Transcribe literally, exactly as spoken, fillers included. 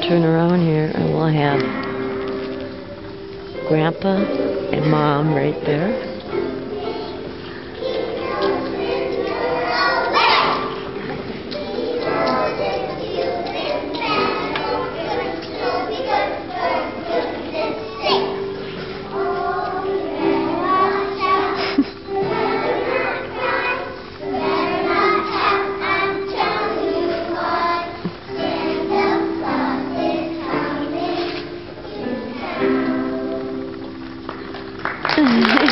turn around here and we'll have Grandpa and Mom right there. Mm-hmm.